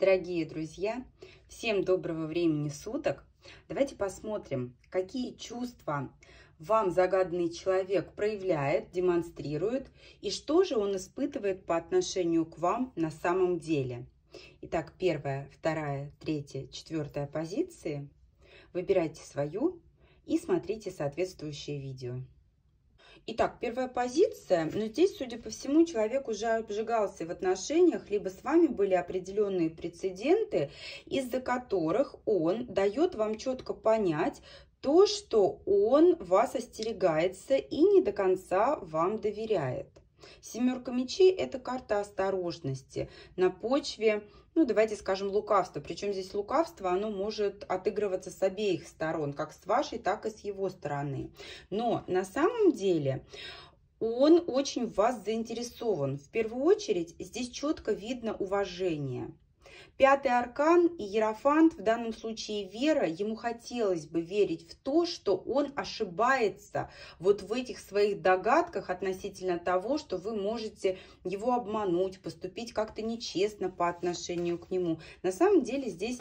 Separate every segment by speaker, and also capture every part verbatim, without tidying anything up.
Speaker 1: Дорогие друзья, всем доброго времени суток. Давайте посмотрим, какие чувства вам загаданный человек проявляет, демонстрирует, и что же он испытывает по отношению к вам на самом деле. Итак, первая, вторая, третья, четвертая позиции. Выбирайте свою и смотрите соответствующее видео. Итак, первая позиция, но здесь, судя по всему, человек уже обжигался в отношениях, либо с вами были определенные прецеденты, из-за которых он дает вам четко понять то, что он вас остерегается и не до конца вам доверяет. Семерка мечей – это карта осторожности на почве, ну давайте скажем, лукавства. Причем здесь лукавство, оно может отыгрываться с обеих сторон, как с вашей, так и с его стороны. Но на самом деле он очень в вас заинтересован. В первую очередь здесь четко видно уважение. Пятый аркан и Иерофант, в данном случае Вера, ему хотелось бы верить в то, что он ошибается вот в этих своих догадках относительно того, что вы можете его обмануть, поступить как-то нечестно по отношению к нему. На самом деле здесь...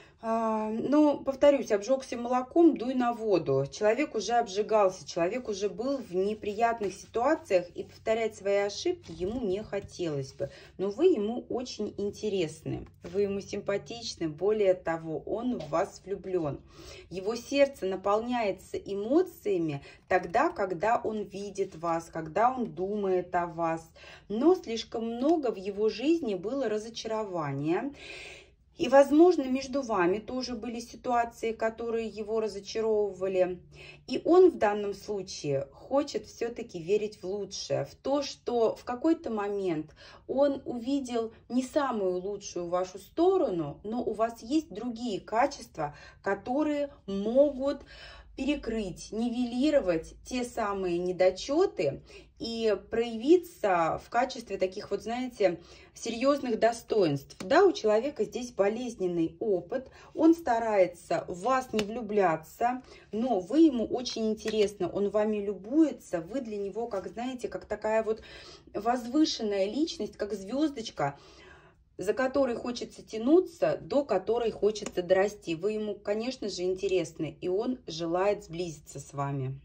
Speaker 1: Ну, повторюсь, обжегся молоком, дуй на воду. Человек уже обжигался, человек уже был в неприятных ситуациях, и повторять свои ошибки ему не хотелось бы. Но вы ему очень интересны, вы ему симпатичны, более того, он в вас влюблен. Его сердце наполняется эмоциями тогда, когда он видит вас, когда он думает о вас. Но слишком много в его жизни было разочарования. И, возможно, между вами тоже были ситуации, которые его разочаровывали. И он в данном случае хочет все-таки верить в лучшее, в то, что в какой-то момент он увидел не самую лучшую вашу сторону, но у вас есть другие качества, которые могут перекрыть, нивелировать те самые недочеты и проявиться в качестве таких вот, знаете, серьезных достоинств. Да, у человека здесь болезненный опыт, он старается в вас не влюбляться, но вы ему очень интересны, он вами любуется, вы для него, как знаете, как такая вот возвышенная личность, как звездочка, за которой хочется тянуться, до которой хочется дорасти. Вы ему, конечно же, интересны, и он желает сблизиться с вами.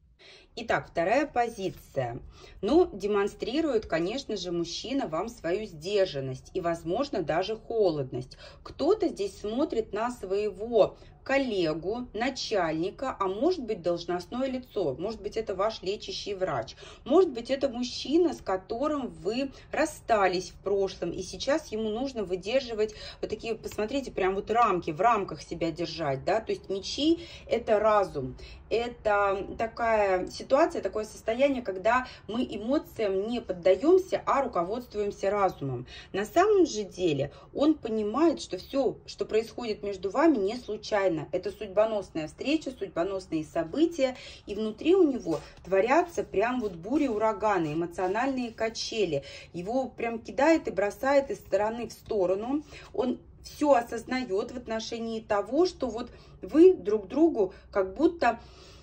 Speaker 1: Итак, вторая позиция. Ну, демонстрирует, конечно же, мужчина вам свою сдержанность и, возможно, даже холодность. Кто-то здесь смотрит на своего коллегу, начальника, а может быть должностное лицо, может быть это ваш лечащий врач, может быть это мужчина, с которым вы расстались в прошлом, и сейчас ему нужно выдерживать вот такие, посмотрите, прям вот рамки, в рамках себя держать, да, то есть мечи – это разум, это такая ситуация, такое состояние, когда мы эмоциям не поддаемся, а руководствуемся разумом. На самом же деле он понимает, что все, что происходит между вами, не случайно. Это судьбоносная встреча, судьбоносные события, и внутри у него творятся прям вот бури, ураганы, эмоциональные качели. Его прям кидает и бросает из стороны в сторону. Он все осознает в отношении того, что вот вы друг другу как будто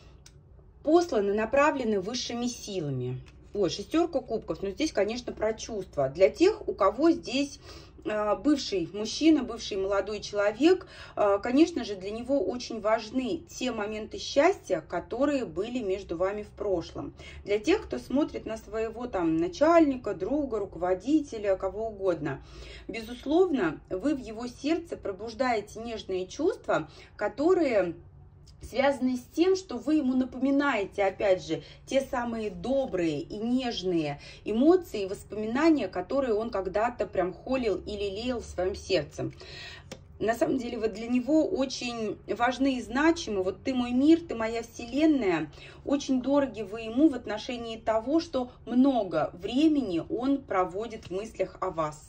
Speaker 1: посланы, направлены высшими силами. Ой, шестерка кубков, но здесь, конечно, про чувства. Для тех, у кого здесь бывший мужчина, бывший молодой человек, конечно же, для него очень важны те моменты счастья, которые были между вами в прошлом. Для тех, кто смотрит на своего там начальника, друга, руководителя, кого угодно, безусловно, вы в его сердце пробуждаете нежные чувства, которые связаны с тем, что вы ему напоминаете, опять же, те самые добрые и нежные эмоции и воспоминания, которые он когда-то прям холил и лелеял в своем сердце. На самом деле, вот для него очень важны и значимы. Вот ты мой мир, ты моя вселенная. Очень дороги вы ему в отношении того, что много времени он проводит в мыслях о вас.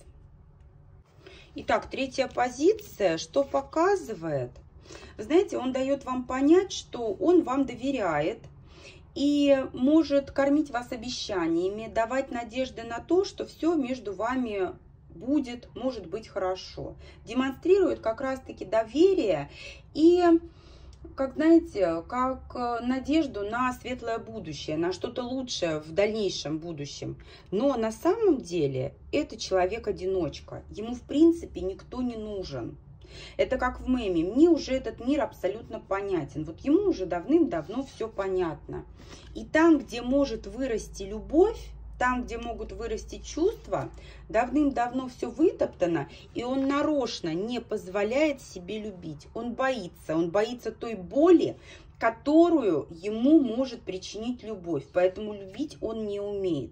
Speaker 1: Итак, третья позиция, что показывает? Вы знаете, он дает вам понять, что он вам доверяет и может кормить вас обещаниями, давать надежды на то, что все между вами будет, может быть, хорошо. Демонстрирует как раз-таки доверие и как, знаете, как надежду на светлое будущее, на что-то лучшее в дальнейшем будущем. Но на самом деле это человек-одиночка. Ему, в принципе, никто не нужен. Это как в меме. Мне уже этот мир абсолютно понятен. Вот ему уже давным-давно все понятно. И там, где может вырасти любовь, там, где могут вырасти чувства, давным-давно все вытоптано, и он нарочно не позволяет себе любить. Он боится, он боится той боли, которую ему может причинить любовь, поэтому любить он не умеет.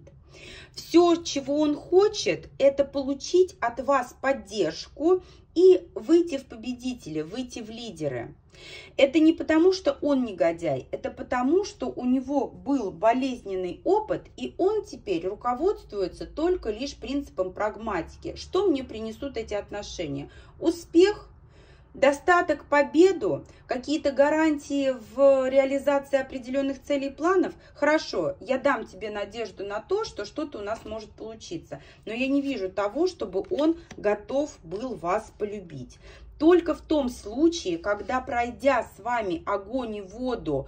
Speaker 1: Все, чего он хочет, это получить от вас поддержку и выйти в победители, выйти в лидеры. Это не потому, что он негодяй, это потому, что у него был болезненный опыт, и он теперь руководствуется только лишь принципом прагматики. Что мне принесут эти отношения? Успех, достаток, победу, какие-то гарантии в реализации определенных целей и планов? Хорошо, я дам тебе надежду на то, что что-то у нас может получиться, но я не вижу того, чтобы он готов был вас полюбить. Только в том случае, когда, пройдя с вами огонь и воду,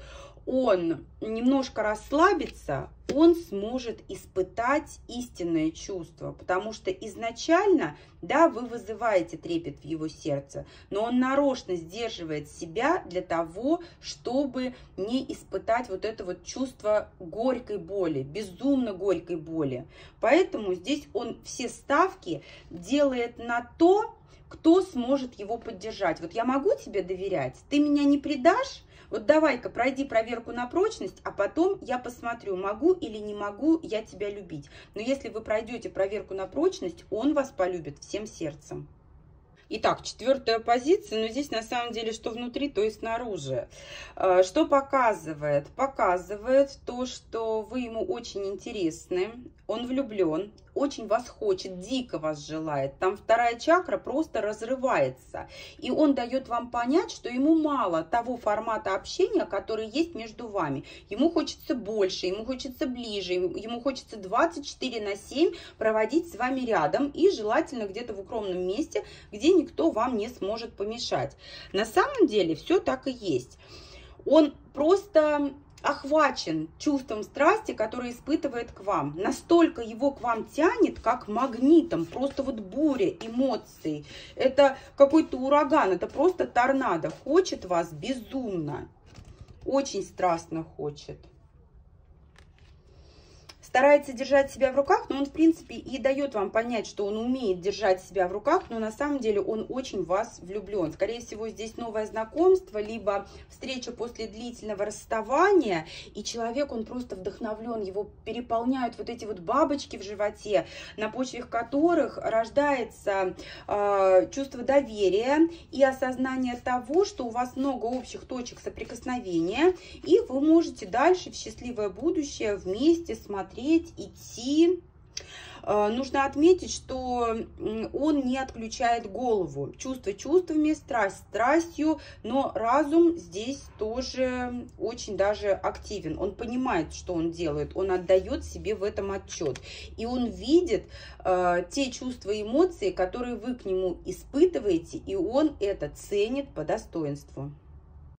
Speaker 1: он немножко расслабится, он сможет испытать истинное чувство. Потому что изначально, да, вы вызываете трепет в его сердце, но он нарочно сдерживает себя для того, чтобы не испытать вот это вот чувство горькой боли, безумно горькой боли. Поэтому здесь он все ставки делает на то, кто сможет его поддержать. Вот я могу тебе доверять, ты меня не предашь? Вот давай-ка пройди проверку на прочность, а потом я посмотрю, могу или не могу я тебя любить. Но если вы пройдете проверку на прочность, он вас полюбит всем сердцем. Итак, четвертая позиция, но здесь на самом деле что внутри, то и снаружи. Что показывает? Показывает то, что вы ему очень интересны, он влюблен, очень вас хочет, дико вас желает. Там вторая чакра просто разрывается. И он дает вам понять, что ему мало того формата общения, который есть между вами. Ему хочется больше, ему хочется ближе, ему хочется двадцать четыре на семь проводить с вами рядом и желательно где-то в укромном месте, где никто вам не сможет помешать. На самом деле все так и есть. Он просто охвачен чувством страсти, которое испытывает к вам. Настолько его к вам тянет, как магнитом. Просто вот буря эмоций. Это какой-то ураган, это просто торнадо. Хочет вас безумно. Очень страстно хочет. Старается держать себя в руках, но он, в принципе, и дает вам понять, что он умеет держать себя в руках, но на самом деле он очень в вас влюблен. Скорее всего, здесь новое знакомство, либо встреча после длительного расставания, и человек, он просто вдохновлен, его переполняют вот эти вот бабочки в животе, на почве которых рождается э, чувство доверия и осознание того, что у вас много общих точек соприкосновения, и вы можете дальше в счастливое будущее вместе смотреть, идти. Нужно отметить, что он не отключает голову. Чувство чувствами, страсть страстью, но разум здесь тоже очень даже активен. Он понимает, что он делает, он отдает себе в этом отчет. И он видит э, те чувства и эмоции, которые вы к нему испытываете, и он это ценит по достоинству.